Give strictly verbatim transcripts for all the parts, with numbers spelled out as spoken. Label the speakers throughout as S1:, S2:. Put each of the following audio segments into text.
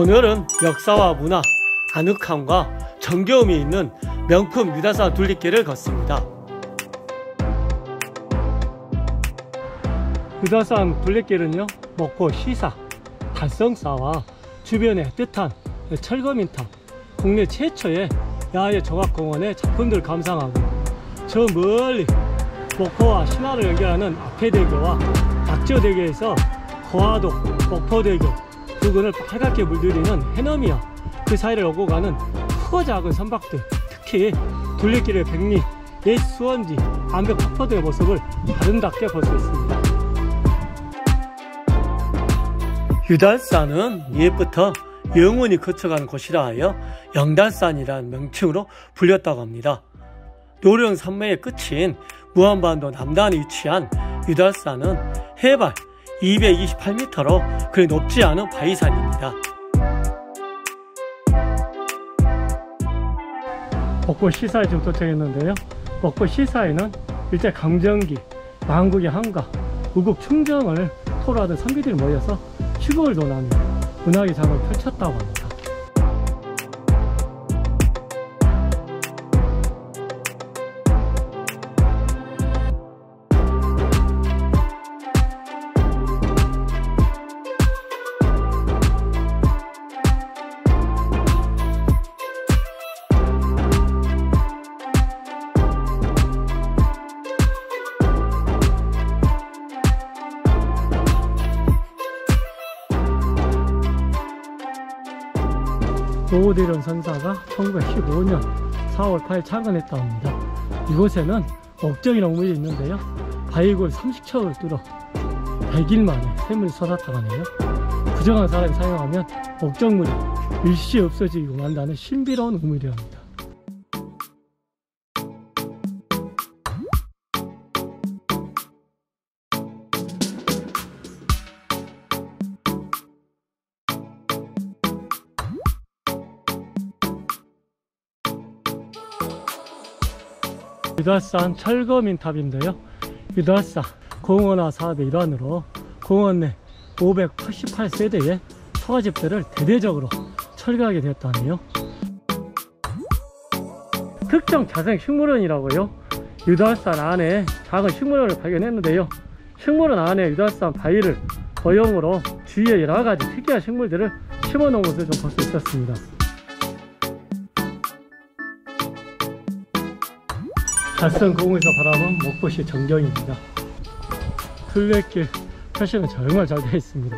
S1: 오늘은 역사와 문화, 아늑함과 정겨움이 있는 명품 유달산 둘레길을 걷습니다. 유달산 둘레길은요, 목포 시사, 달성사와 주변의 뜻한 철거민탑, 국내 최초의 야외 종합공원의 작품들을 감상하고 저 멀리 목포와 신화를 연결하는 앞해대교와 낙저대교에서 거화도, 목포대교 부근을 빨갛게 물들이는 해넘이와 그 사이를 오고 가는 크고 작은 선박들, 특히 둘레길의 백리, 옛 수원지, 암벽 폭포들의 모습을 아름답게 볼 수 있습니다. 유달산은 옛부터 영원히 거쳐가는 곳이라 하여 영달산이라는 명칭으로 불렸다고 합니다. 노령 산맥의 끝인 무한반도 남단에 위치한 유달산은 해발 이백이십팔 미터로 그리 높지 않은 바위산입니다. 목포 시사에 지금 도착했는데요, 목포 시사에는 일제 강점기 망국의 한가, 우국 충정을 토로하던 선비들이 모여서 추국을 논하며 문화의 장을 펼쳤다고 합니다. 노후대련 선사가 천구백십오 년 사월 팔일 창건했다고 합니다. 이곳에는 옥정이라는 우물이 있는데요, 바위골 삼십 척을 뚫어 백 일 만에 샘물이 솟았다고 하네요. 부정한 사람이 사용하면 옥정물이 일시 없어지고 만다는 신비로운 우물이랍니다. 유달산 철거민탑인데요, 유달산 공원화 사업의 일환으로 공원 내 오백팔십팔 세대의 초가집들을 대대적으로 철거하게 되었다네요. 특정 자생 식물원이라고요, 유달산 안에 작은 식물원을 발견했는데요, 식물원 안에 유달산 바위를 어용으로 주위에 여러가지 특이한 식물들을 심어 놓은 것을 좀 볼 수 있었습니다. 달성 공원에서 바라본 목포시 전경입니다. 둘레길 표시는 정말 잘 되어 있습니다.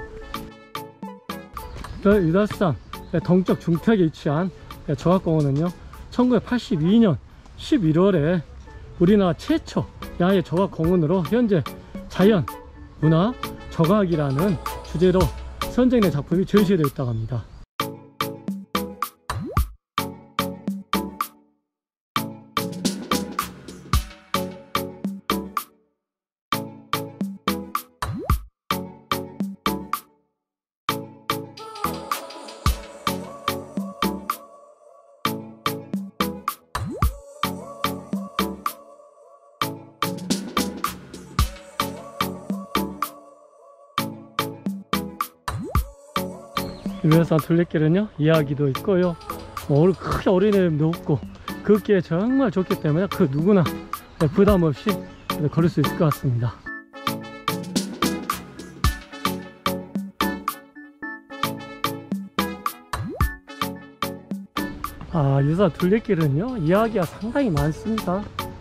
S1: 유달산 동쪽 중턱에 위치한 조각공원은요, 천구백팔십이 년 십일월에 우리나라 최초 야외 조각공원으로 현재 자연, 문화, 조각이라는 주제로 선정된 작품이 전시되어 있다고 합니다. 유달산 둘레길은요, 이야기도 있고요, 뭐 크게 어린애도 없고 걷기에 정말 좋기 때문에 그 누구나 부담 없이 걸을 수 있을 것 같습니다. 아, 유달산 둘레길은요, 이야기가 상당히 많습니다.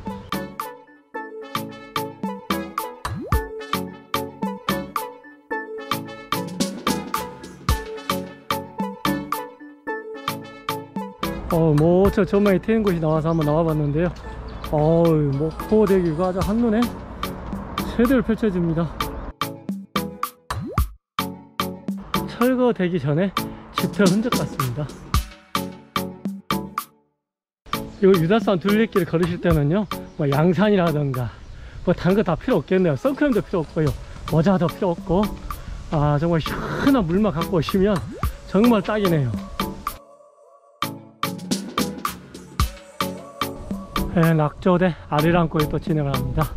S1: 어, 뭐, 저 전망이 트인 곳이 나와서 한번 나와봤는데요, 어우, 목포대교가 아주 한눈에 제대로 펼쳐집니다. 철거되기 전에 집터 흔적 같습니다. 이 유달산 둘레길을 걸으실 때는요, 뭐 양산이라던가 뭐 다른 거 다 필요 없겠네요. 선크림도 필요 없고요, 모자도 필요 없고, 아, 정말 시원한 물만 갖고 오시면 정말 딱이네요. 네, 낙조대 아리랑골에 또 진행을 합니다.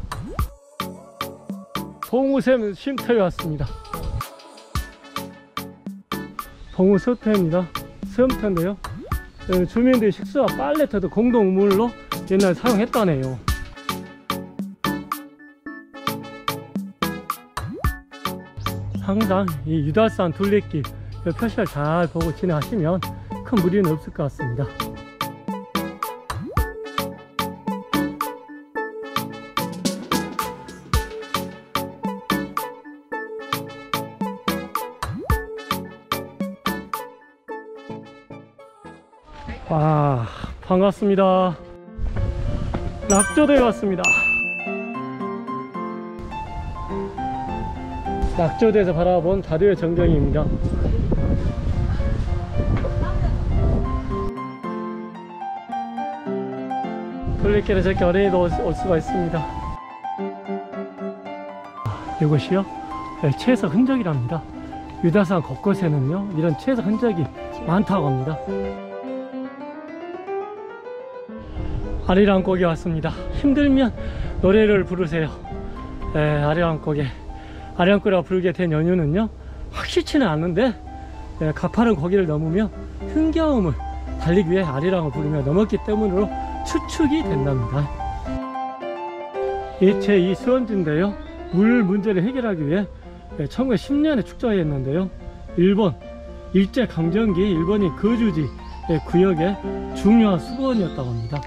S1: 봉우샘 쉼터에 왔습니다. 동우 서터입니다. 수염터인데요. 주민들이 식수와 빨래터도 공동 우물로 옛날에 사용했다네요. 항상 이 유달산 둘레길 표시를 잘 보고 진행하시면 큰 무리는 없을 것 같습니다. 와, 반갑습니다. 낙조대에 왔습니다. 낙조대에서 바라본 다리의 전경입니다. 둘레길에 저렇게 어린이도 올 수가 있습니다. 이것이요, 채석 흔적이랍니다. 유달산 곳곳에는요 이런 채석 흔적이 많다고 합니다. 아리랑곡에 왔습니다. 힘들면 노래를 부르세요. 에, 아리랑곡에 아리랑곡이라고 부르게 된 연유는요, 확실치는 않는데 에, 가파른 고기를 넘으며 흥겨움을 달리기 위해 아리랑을 부르며 넘었기 때문으로 추측이 된답니다. 이 제이 수원지인데요, 물 문제를 해결하기 위해 천구백십 년에 축조했는데요, 일본 일제강점기 일본인 거주지 구역의 중요한 수도원이었다고 합니다.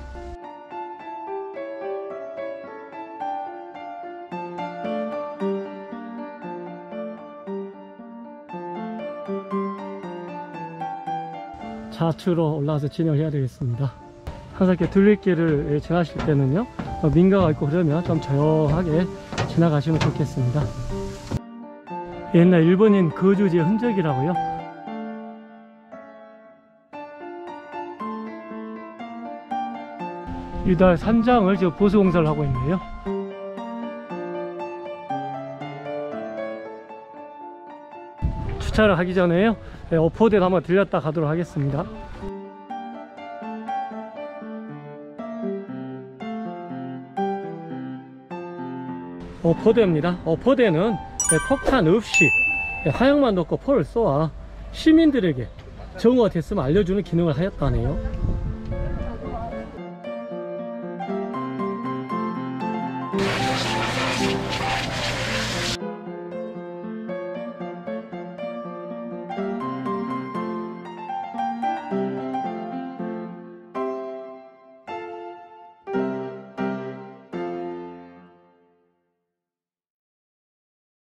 S1: 좌측으로 올라와서 진행을 해야 되겠습니다. 항상 이렇게 둘레길을 지나실 때는요, 민가가 있고 그러면 좀 조용하게 지나가시면 좋겠습니다. 옛날 일본인 거주지의 흔적이라고요. 유달 산장을 지금 보수공사를 하고 있네요. 주차를 하기 전에요, 오포대도 한번 들렸다 가도록 하겠습니다. 오포대입니다. 오포대는 폭탄 없이 화약만 넣고 포를 쏘아 시민들에게 정오가 됐으면 알려주는 기능을 하였다네요.